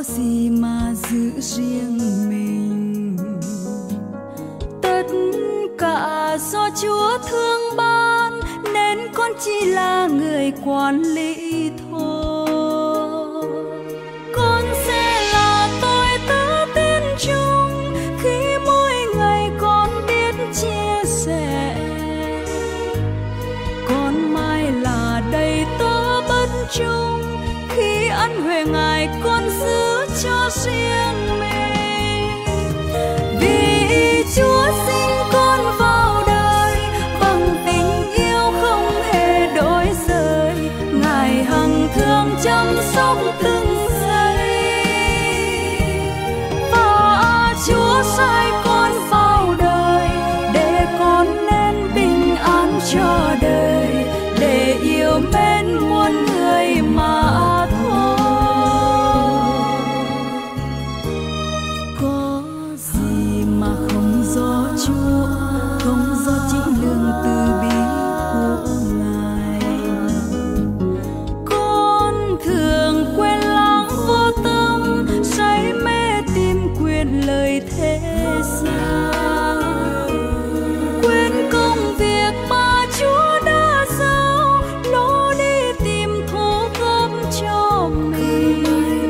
gì mà giữ riêng mình. Tất cả do Chúa thương ban, nên con chỉ là người quản lý thôi. Con sẽ là tôi tớ tiên chung khi mỗi ngày con biết chia sẻ. Con mai là đầy tớ bất chung khi ân huệ Ngài con giữ cho riêng mình. Vì Chúa sinh con vào đời bằng tình yêu không hề đổi rời. Ngài hằng thương chăm sóc từng giây. Và Chúa sai con vào đời để con nên bình an cho đời, để yêu mến muôn người mà thôi. Có gì mà không do Chúa, không do chính lương từ bi của Ngài. Con thường quên lãng vô tâm, say mê tìm quyền lời thế gian. Quên công việc mà Chúa đã giao, nó đi tìm thu góp cho mình.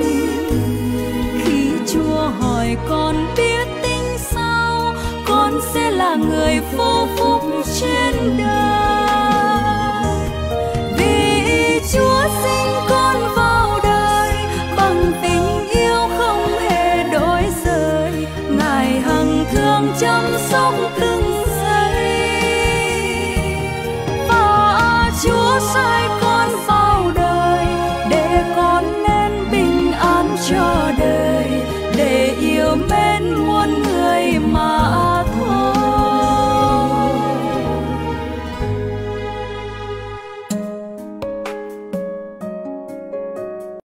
Khi Chúa hỏi con biết tính sao, con sẽ là người vô phúc trên đời. Vì Chúa sinh con vào đời bằng tình yêu không hề đổi rời. Ngài hằng thương chăm sóc từng giây. Và Chúa sai